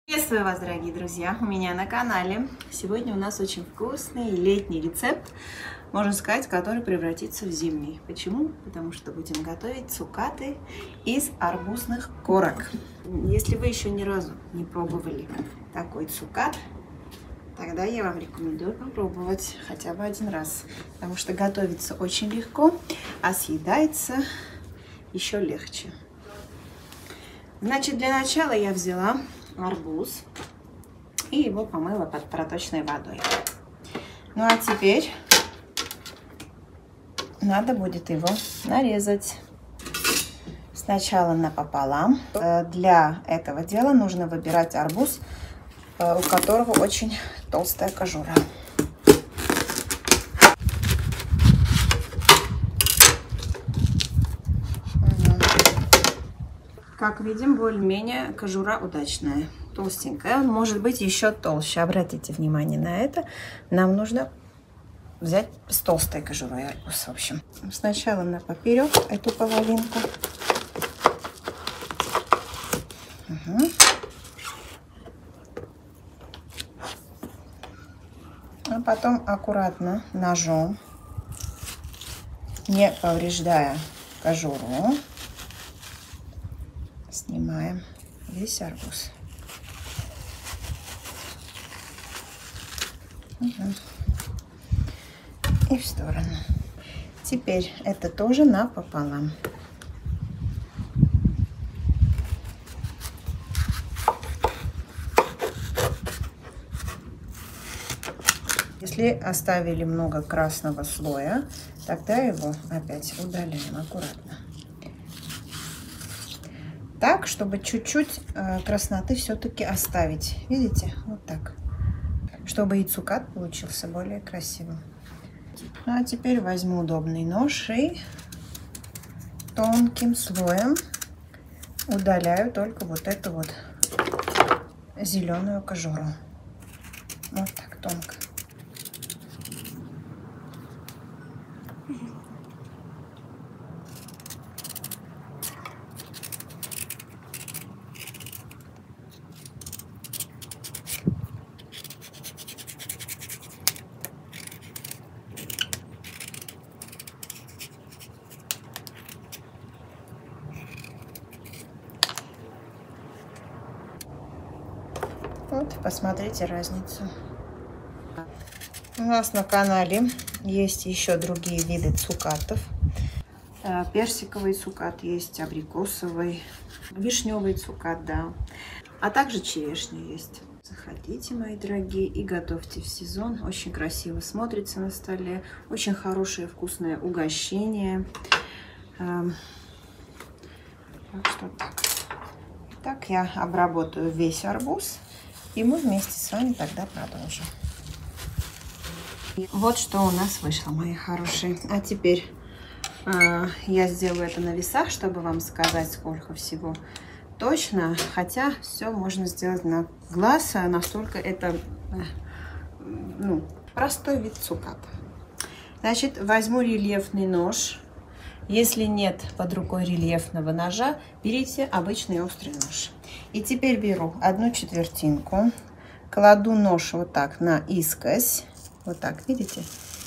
Приветствую вас, дорогие друзья, у меня на канале. Сегодня у нас очень вкусный летний рецепт, можно сказать, который превратится в зимний. Почему? Потому что будем готовить цукаты из арбузных корок. Если вы еще ни разу не пробовали такой цукат, тогда я вам рекомендую попробовать хотя бы один раз, потому что готовится очень легко, а съедается еще легче. Значит, для начала я взяла арбуз и его помыла под проточной водой. Ну а теперь надо будет его нарезать сначала напополам. Для этого дела нужно выбирать арбуз, у которого очень толстая кожура. Как видим, более-менее кожура удачная, толстенькая. Он может быть еще толще. Обратите внимание на это. Нам нужно взять с толстой кожурой арбуз, в общем. Сначала на поперек эту половинку. Угу. А потом аккуратно ножом, не повреждая кожуру, снимаем весь арбуз. Угу. И в сторону. Теперь это тоже напополам. Если оставили много красного слоя, тогда его опять удаляем аккуратно. Так, чтобы чуть-чуть красноты все-таки оставить. Видите? Вот так. Чтобы и цукат получился более красивым. Ну, а теперь возьму удобный нож и тонким слоем удаляю только вот эту вот зеленую кожуру. Вот так тонко. Вот, посмотрите разницу. У нас на канале есть еще другие виды цукатов. Персиковый цукат есть, абрикосовый, вишневый цукат, да. А также черешня есть. Заходите, мои дорогие, и готовьте в сезон. Очень красиво смотрится на столе. Очень хорошее вкусное угощение. Так что так. Так я обработаю весь арбуз. И мы вместе с вами тогда продолжим. Вот что у нас вышло, мои хорошие. А теперь я сделаю это на весах, чтобы вам сказать, сколько всего точно. Хотя все можно сделать на глаз. Настолько это простой вид цуката. Значит, возьму рельефный нож. Если нет под рукой рельефного ножа, берите обычный острый нож. И теперь беру 1/4, кладу нож вот так наискось, вот так, видите?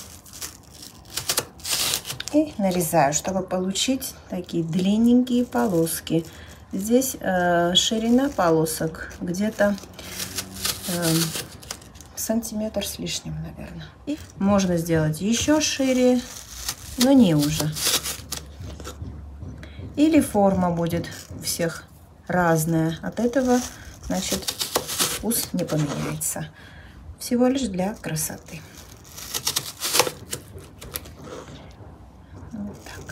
И нарезаю, чтобы получить такие длинненькие полоски. Здесь ширина полосок где-то сантиметр с лишним, наверное. И можно сделать еще шире, но не уже. Или форма будет у всех разная. От этого, значит, вкус не поменяется. Всего лишь для красоты. Вот так.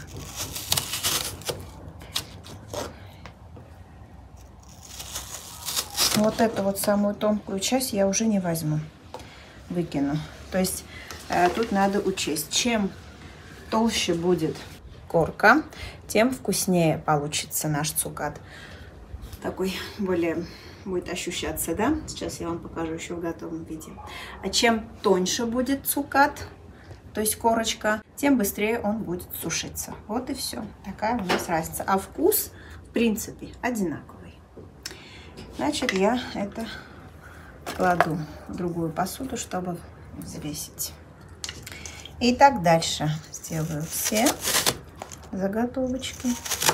Вот эту вот самую тонкую часть я уже не возьму. Выкину. То есть тут надо учесть, чем толще будет корка, тем вкуснее получится наш цукат. Такой более будет ощущаться, да? Сейчас я вам покажу еще в готовом виде. А чем тоньше будет цукат, то есть корочка, тем быстрее он будет сушиться. Вот и все. Такая у нас разница. А вкус, в принципе, одинаковый. Значит, я это кладу в другую посуду, чтобы взвесить. Итак, дальше сделаю все заготовочки.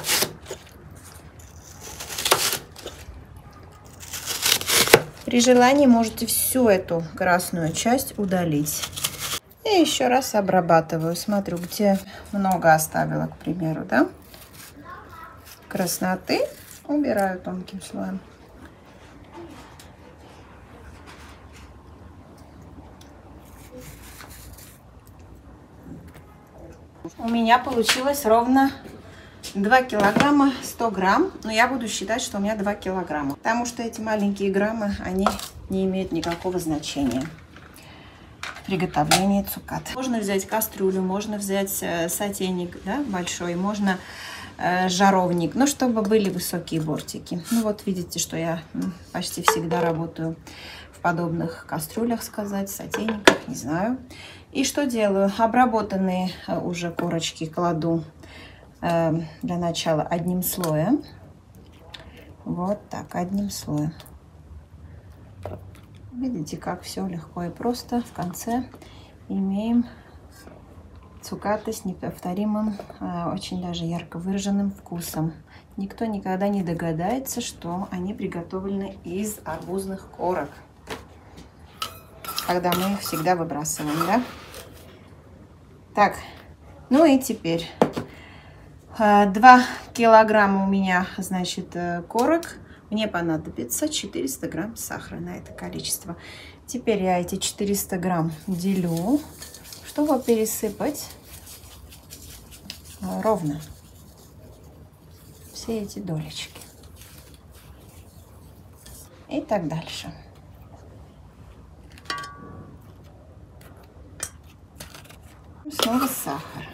При желании можете всю эту красную часть удалить. И еще раз обрабатываю. Смотрю, где много оставила, к примеру, да, красноты, убираю тонким слоем. У меня получилось ровно 2 килограмма 100 грамм, но я буду считать, что у меня 2 килограмма, потому что эти маленькие граммы, они не имеют никакого значения в приготовлении цукат. Можно взять кастрюлю, можно взять сотейник, да, большой, можно жаровник, но чтобы были высокие бортики. Ну вот видите, что я почти всегда работаю в подобных кастрюлях, сказать, сотейниках, не знаю. И что делаю? Обработанные уже корочки кладу для начала одним слоем. Вот так, одним слоем. Видите, как все легко и просто. В конце имеем цукаты с неповторимым, очень даже ярко выраженным вкусом. Никто никогда не догадается, что они приготовлены из арбузных корок, когда мы их всегда выбрасываем, да? Так, ну и теперь 2 килограмма у меня, значит, корок. Мне понадобится 400 грамм сахара на это количество. Теперь я эти 400 грамм делю, чтобы пересыпать ровно все эти долечки. И так дальше. Снова сахар.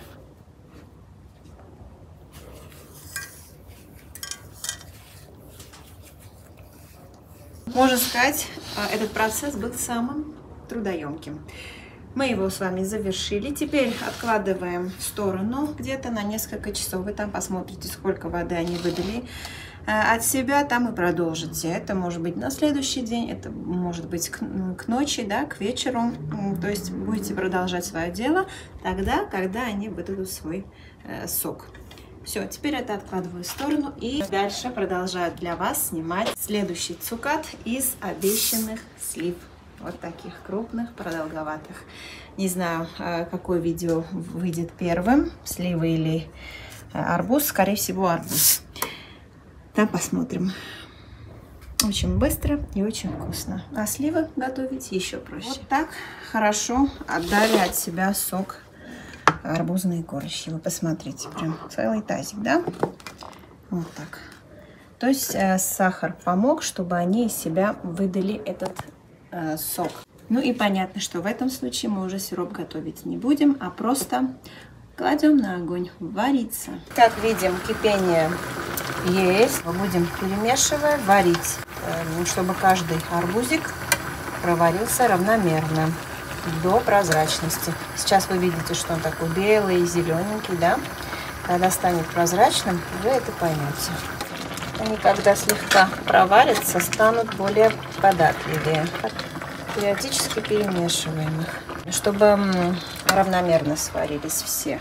Можно сказать, этот процесс был самым трудоемким. Мы его с вами завершили. Теперь откладываем в сторону где-то на несколько часов. Вы там посмотрите, сколько воды они выдали от себя, там и продолжите. Это может быть на следующий день, это может быть к ночи, да, к вечеру. То есть будете продолжать свое дело тогда, когда они выдадут свой сок. Все, теперь это откладываю в сторону и дальше продолжаю для вас снимать следующий цукат из обещанных слив. Вот таких крупных, продолговатых. Не знаю, какое видео выйдет первым, сливы или арбуз. Скорее всего, арбуз. Да, посмотрим. Очень быстро и очень вкусно. А сливы готовить еще проще. Вот так хорошо отдали от себя сок арбузные корочки. Вы посмотрите, прям целый тазик, да? Вот так. То есть сахар помог, чтобы они из себя выдали этот сок. Ну и понятно, что в этом случае мы уже сироп готовить не будем, а просто кладем на огонь вариться. Как видим, кипение есть. Мы будем, перемешивая, варить, чтобы каждый арбузик проварился равномерно до прозрачности. Сейчас вы видите, что он такой белый и зелененький, да? Когда станет прозрачным, вы это поймете. Они, когда слегка проварятся, станут более податливее. Периодически перемешиваем их, чтобы равномерно сварились все.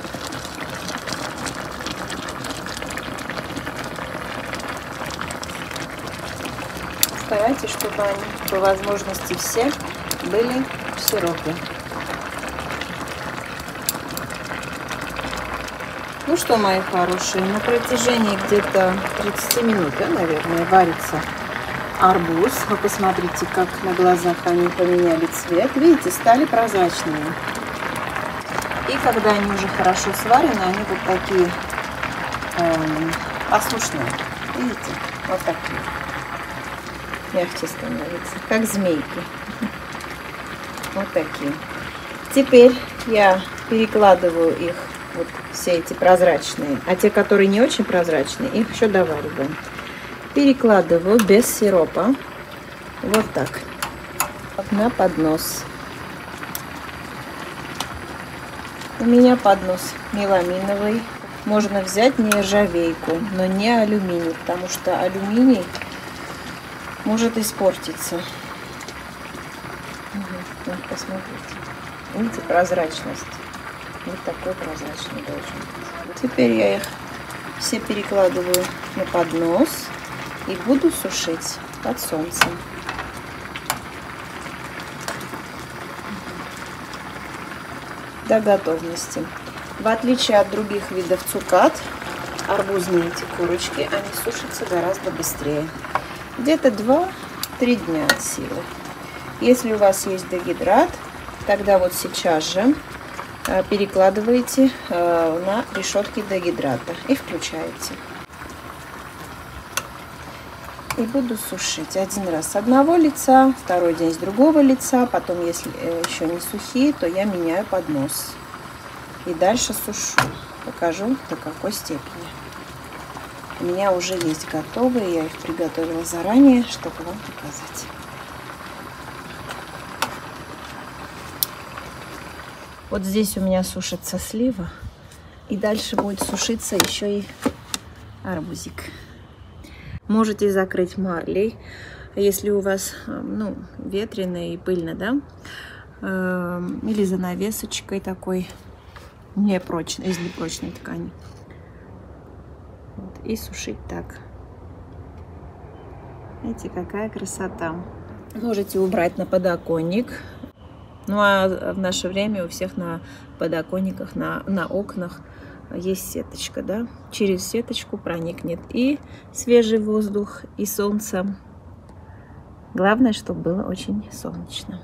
Старайтесь, чтобы они по возможности все были в сиропе. Ну что, мои хорошие, на протяжении где-то 30 минут, да, наверное, варится арбуз. Вы посмотрите, как на глазах они поменяли цвет. Видите, стали прозрачными. И когда они уже хорошо сварены, они вот такие послушные. Видите, вот такие. Мягче становятся, как змейки. Вот такие. Теперь я перекладываю их, вот все эти прозрачные, а те, которые не очень прозрачные, их еще довариваем. Перекладываю без сиропа, вот так, на поднос. У меня поднос меламиновый. Можно взять нержавейку, но не алюминий, потому что алюминий может испортиться. Вот, посмотрите. Видите, прозрачность. Вот такой прозрачный должен быть. Теперь я их все перекладываю на поднос и буду сушить под солнцем. До готовности. В отличие от других видов цукат, арбузные эти корочки, они сушатся гораздо быстрее. Где-то 2-3 дня от силы. Если у вас есть дегидрат, тогда вот сейчас же перекладываете на решетки дегидрата и включаете. И буду сушить один раз с одного лица, второй день с другого лица. Потом, если еще не сухие, то я меняю поднос. И дальше сушу. Покажу, до какой степени. У меня уже есть готовые. Я их приготовила заранее, чтобы вам показать. Вот здесь у меня сушится слива. И дальше будет сушиться еще и арбузик. Можете закрыть марлей, если у вас ветрено и пыльно, да? Или занавесочкой такой непрочной, из непрочной ткани. Вот, и сушить так. Видите, какая красота. Можете убрать на подоконник. Ну а в наше время у всех на подоконниках, на окнах есть сеточка, да? Через сеточку проникнет и свежий воздух, и солнце. Главное, чтобы было очень солнечно.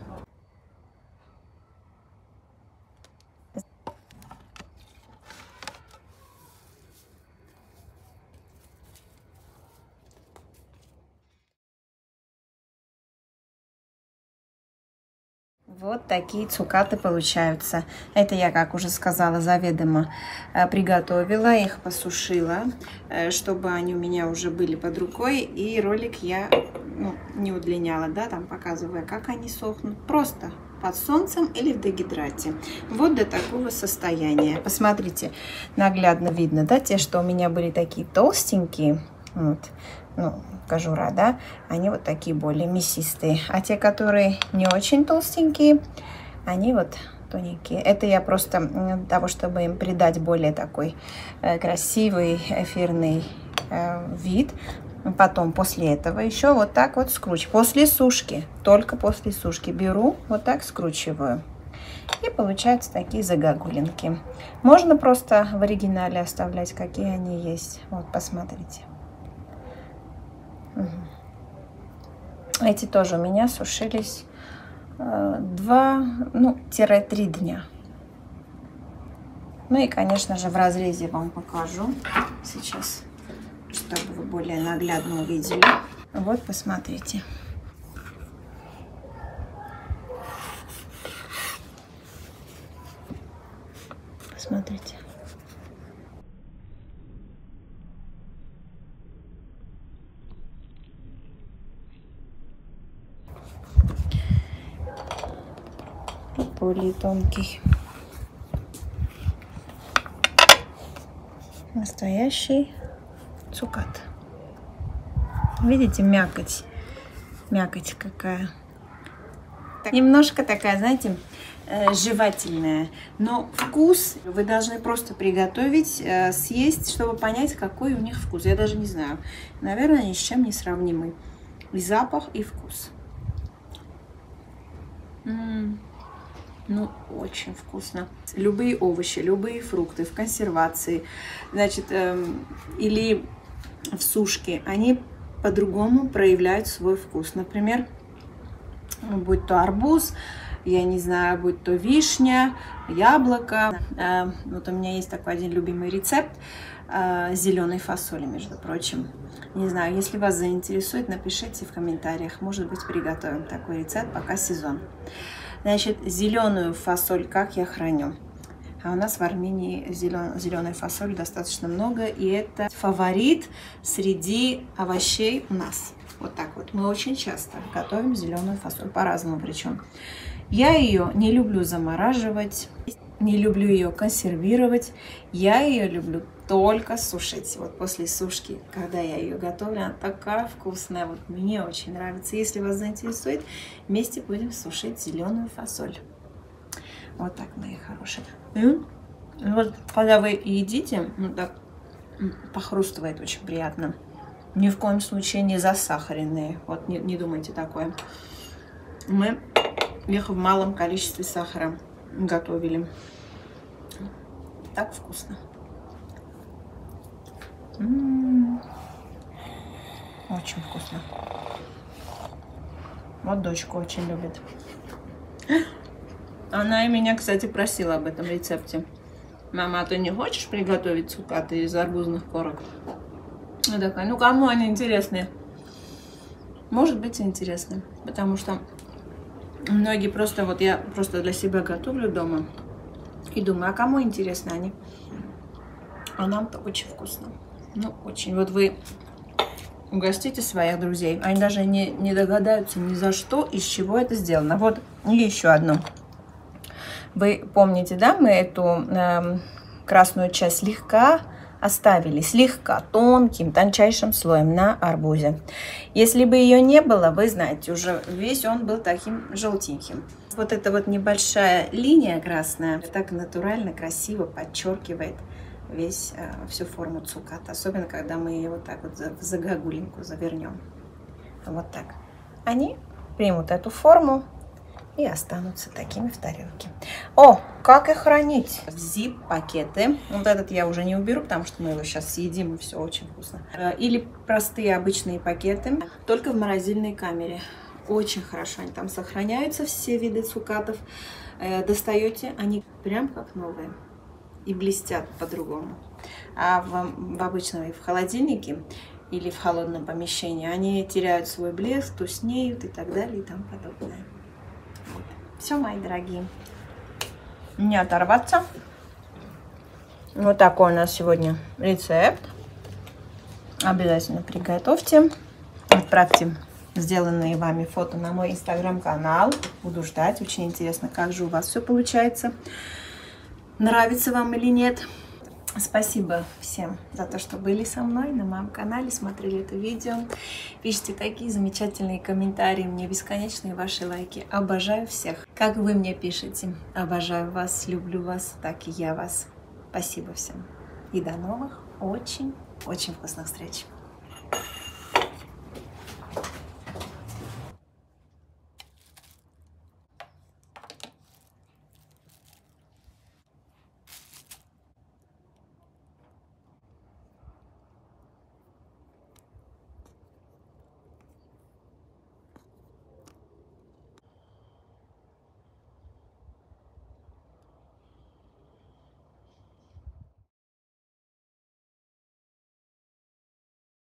Вот такие цукаты получаются. Это я, как уже сказала, заведомо приготовила, их посушила, чтобы они у меня уже были под рукой. И ролик я не удлиняла, да, там показывая, как они сохнут. Просто под солнцем или в дегидрате. Вот до такого состояния. Посмотрите, наглядно видно, да, те, что у меня были такие толстенькие, вот, кожура, да, они вот такие более мясистые. А те, которые не очень толстенькие, они вот тоненькие. Это я просто для того, чтобы им придать более такой красивый эфирный вид. Потом после этого еще вот так вот скручиваю. После сушки, только после сушки беру, вот так скручиваю. И получаются такие загогулинки. Можно просто в оригинале оставлять, какие они есть. Вот, посмотрите. Эти тоже у меня сушились 2-3 дня. Ну и, конечно же, в разрезе вам покажу сейчас, чтобы вы более наглядно увидели. Вот, посмотрите. Посмотрите. Более тонкий. Настоящий цукат. Видите, мякоть? Мякоть какая. Немножко такая, знаете, жевательная. Но вкус вы должны просто приготовить, съесть, чтобы понять, какой у них вкус. Я даже не знаю. Наверное, ни с чем не сравнимый. И запах, и вкус. Ну, очень вкусно. Любые овощи, любые фрукты в консервации, значит, или в сушке, они по-другому проявляют свой вкус. Например, будь то арбуз, я не знаю, будь то вишня, яблоко. Вот у меня есть такой один любимый рецепт зеленой фасоли, между прочим. Не знаю, если вас заинтересует, напишите в комментариях. Может быть, приготовим такой рецепт, пока сезон. Значит, зеленую фасоль как я храню? А у нас в Армении зеленой фасоли достаточно много, и это фаворит среди овощей у нас. Вот так вот. Мы очень часто готовим зеленую фасоль, по-разному причем. Я ее не люблю замораживать, не люблю ее консервировать. Я ее люблю только сушить. Вот после сушки, когда я ее готовлю, она такая вкусная. Вот мне очень нравится. Если вас заинтересует, вместе будем сушить зеленую фасоль. Вот так, мои хорошие. И вот когда вы едите, ну так похрустывает очень приятно. Ни в коем случае не засахаренные. Вот не думайте такое. Мы их в малом количестве сахара готовили. Так вкусно. Очень вкусно. Вот дочка очень любит. Она и меня, кстати, просила об этом рецепте. Мама, а ты не хочешь приготовить цукаты из арбузных корок? Я такая, ну кому они интересны? Может быть, интересны. Потому что многие просто, вот я просто для себя готовлю дома. И думаю, а кому интересны они? А нам-то очень вкусно. Ну, очень. Вот вы угостите своих друзей. Они даже не догадаются ни за что, из чего это сделано. Вот, и еще одно. Вы помните, да, мы эту красную часть слегка оставили, слегка тонким, тончайшим слоем на арбузе. Если бы ее не было, вы знаете, уже весь он был таким желтеньким. Вот эта вот небольшая линия красная так натурально, красиво подчеркивает всю форму цуката. Особенно, когда мы ее вот так вот в загогулинку завернем. Вот так. Они примут эту форму и останутся такими в тарелке. О, как их хранить? В зип-пакеты. Вот этот я уже не уберу, потому что мы его сейчас съедим, и все очень вкусно. Или простые обычные пакеты, только в морозильной камере. Очень хорошо они там сохраняются, все виды цукатов. Достаете, они прям как новые. И блестят по-другому. А в обычном в холодильнике или в холодном помещении они теряют свой блеск, туснеют и так далее и тому подобное. Вот. Все, мои дорогие. Не оторваться. Вот такой у нас сегодня рецепт. Обязательно приготовьте. Отправьте сделанные вами фото на мой инстаграм-канал. Буду ждать. Очень интересно, как же у вас все получается. Нравится вам или нет. Спасибо всем за то, что были со мной на моем канале, смотрели это видео. Пишите такие замечательные комментарии, мне бесконечные ваши лайки. Обожаю всех. Как вы мне пишете, обожаю вас, люблю вас, так и я вас. Спасибо всем. И до новых очень вкусных встреч.